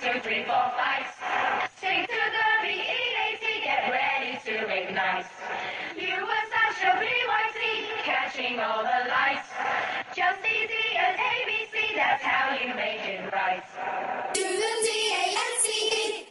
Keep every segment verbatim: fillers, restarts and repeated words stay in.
two, three, four, five. Sing to the B E A T, get ready to make nice. You were such a B Y T, catching all the lights. Just easy as A B C, that's how you make it right. Do the D A N C E.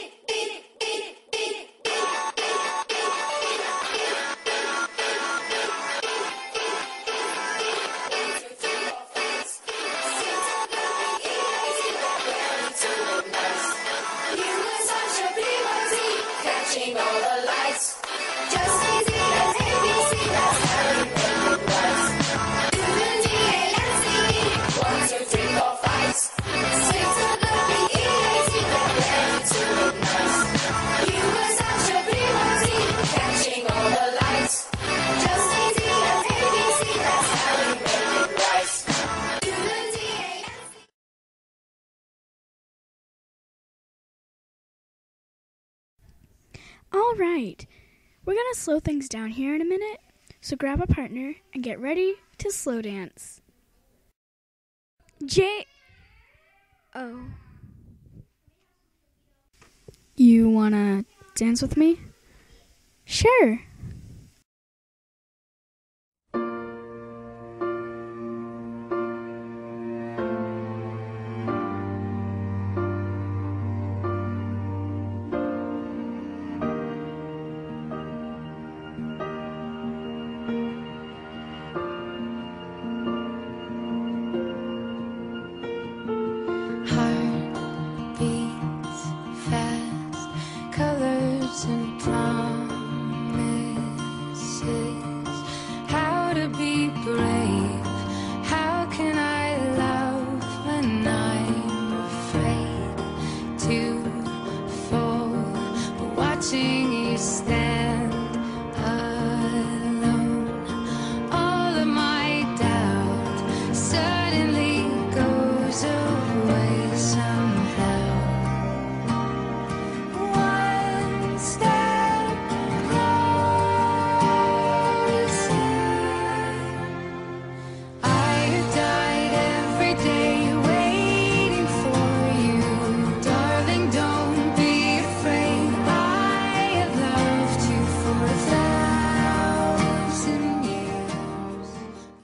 All right, we're going to slow things down here in a minute, so grab a partner and get ready to slow dance. J... Oh. You want to dance with me? Sure.